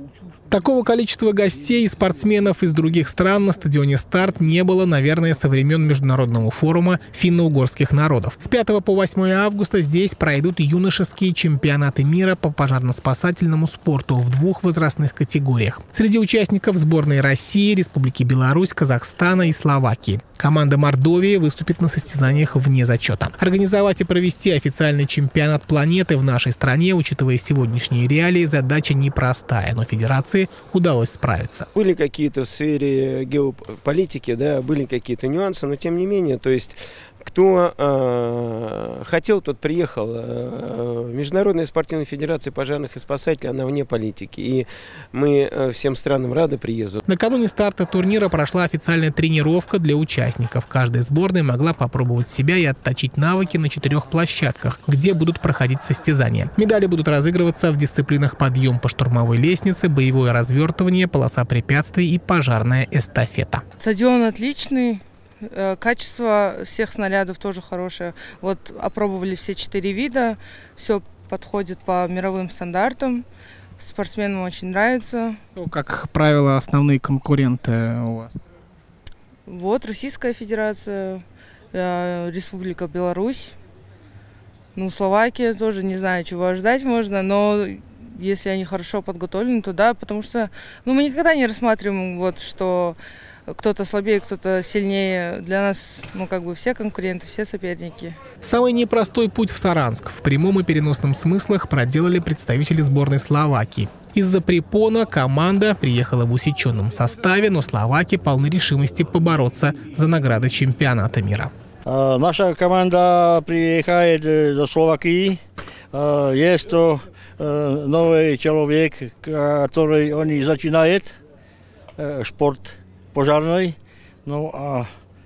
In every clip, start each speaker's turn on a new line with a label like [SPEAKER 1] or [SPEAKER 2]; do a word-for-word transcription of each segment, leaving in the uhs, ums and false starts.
[SPEAKER 1] Такого количества гостей и спортсменов из других стран на стадионе «Старт» не было, наверное, со времен Международного форума финно-угорских народов. С пятого по восьмое августа здесь пройдут юношеские чемпионаты мира по пожарно-спасательному спорту в двух возрастных категориях. Среди участников сборной России, Республики Беларусь, Казахстана и Словакии. Команда Мордовии выступит на состязаниях вне зачета. Организовать и провести официальный чемпионат планеты в нашей стране, учитывая сегодняшние реалии, задача непростая, но федерации удалось справиться.
[SPEAKER 2] Были какие-то в сфере геополитики, да, были какие-то нюансы, но тем не менее, то есть кто э, хотел, тот приехал. Э, Международная спортивная федерация пожарных и спасателей, она вне политики. И мы э, всем странам рады приезду.
[SPEAKER 1] Накануне старта турнира прошла официальная тренировка для участников. Каждая сборная могла попробовать себя и отточить навыки на четырех площадках, где будут проходить состязания. Медали будут разыгрываться в дисциплинах подъем по штурмовой лестнице, боевое развертывание, полоса препятствий и пожарная эстафета.
[SPEAKER 3] Стадион отличный. Качество всех снарядов тоже хорошее. Вот опробовали все четыре вида, все подходит по мировым стандартам. Спортсменам очень нравится.
[SPEAKER 4] Ну, как правило, основные конкуренты у вас?
[SPEAKER 3] Вот Российская Федерация, Республика Беларусь, ну Словакия тоже, не знаю, чего ждать можно, но если они хорошо подготовлены, то да, потому что ну, мы никогда не рассматриваем, вот, что кто-то слабее, кто-то сильнее. Для нас, ну, как бы все конкуренты, все соперники.
[SPEAKER 1] Самый непростой путь в Саранск в прямом и переносном смыслах проделали представители сборной Словакии. Из-за препона команда приехала в усеченном составе, но словаки полны решимости побороться за награды чемпионата мира.
[SPEAKER 5] Наша команда приехает до Словакии. Есть новый человек, который он начинает спорт пожарный. Ну а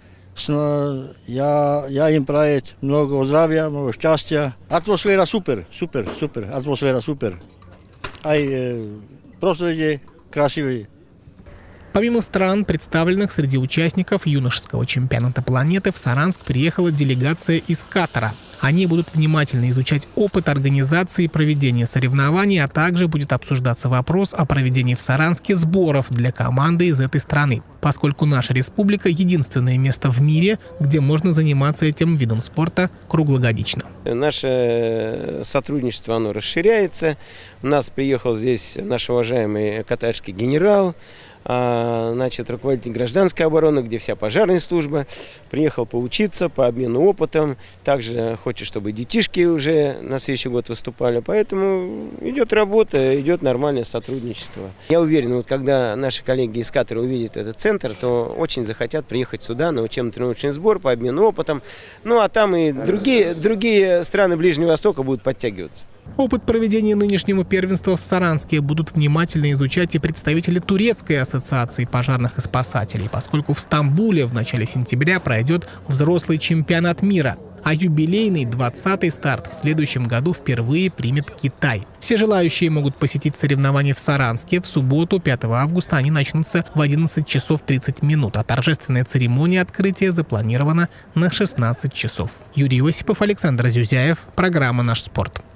[SPEAKER 5] я, я им желаю много здравия, много счастья. Атмосфера супер, супер, супер, атмосфера супер. А э, пространство красивые.
[SPEAKER 1] Помимо стран, представленных среди участников юношеского чемпионата планеты, в Саранск приехала делегация из Катара. Они будут внимательно изучать опыт организации и проведения соревнований, а также будет обсуждаться вопрос о проведении в Саранске сборов для команды из этой страны, поскольку наша республика – единственное место в мире, где можно заниматься этим видом спорта круглогодично.
[SPEAKER 2] Наше сотрудничество оно расширяется. У нас приехал здесь наш уважаемый катарский генерал, значит, руководитель гражданской обороны, где вся пожарная служба. Приехал поучиться по обмену опытом. Также хочет, чтобы детишки уже на следующий год выступали. Поэтому идет работа, идет нормальное сотрудничество. Я уверен, вот когда наши коллеги из Катара увидят этот центр, то очень захотят приехать сюда на учебно-тренировочный сбор по обмену опытом. Ну а там и другие, другие страны Ближнего Востока будут подтягиваться.
[SPEAKER 1] Опыт проведения нынешнего первенства в Саранске будут внимательно изучать и представители турецкой ассоциации пожарных и спасателей, поскольку в Стамбуле в начале сентября пройдет взрослый чемпионат мира, а юбилейный двадцатый старт в следующем году впервые примет Китай. Все желающие могут посетить соревнования в Саранске. В субботу, пятого августа, они начнутся в одиннадцать часов тридцать минут, а торжественная церемония открытия запланирована на шестнадцать часов. Юрий Осипов, Александр Зюзяев. Программа «Наш спорт».